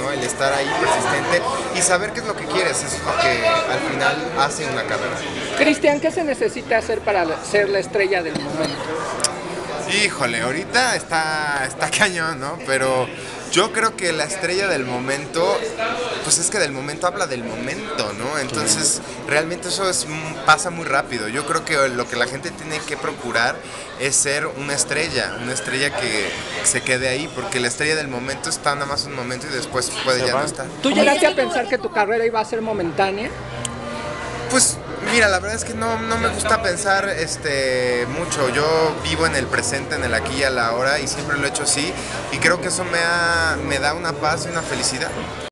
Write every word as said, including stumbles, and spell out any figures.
¿no? El estar ahí persistente y saber qué es lo que quieres, eso es lo que al final hace una carrera. Cristian, ¿qué se necesita hacer para ser la estrella del momento? Híjole, ahorita está, está cañón, ¿no? Pero yo creo que la estrella del momento, pues es que del momento habla del momento, ¿no? Entonces, realmente eso es, pasa muy rápido. Yo creo que lo que la gente tiene que procurar es ser una estrella, una estrella que se quede ahí, porque la estrella del momento está nada más un momento y después puede ya no estar. ¿Tú llegaste a pensar que tu carrera iba a ser momentánea? Pues mira, la verdad es que no, no me gusta pensar este, mucho. Yo vivo en el presente, en el aquí y a la hora, y siempre lo he hecho así, y creo que eso me, ha, me da una paz y una felicidad.